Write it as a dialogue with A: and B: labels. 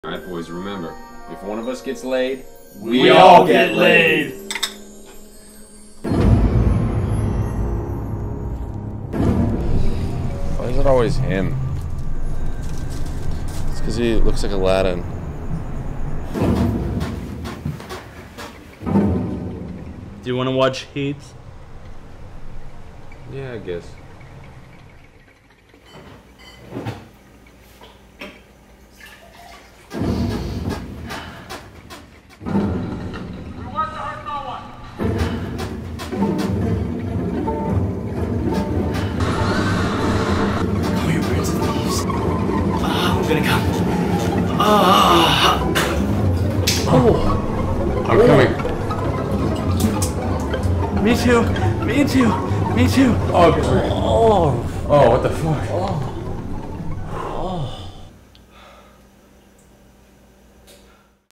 A: Alright, boys, remember, if one of us gets laid,
B: we all get laid.
C: Why is it always him? It's because he looks like Aladdin.
B: Do you want to watch Heat?
A: Yeah, I guess.
C: I'm coming.
B: Me too. Me too. Me too.
C: Oh, what the fuck?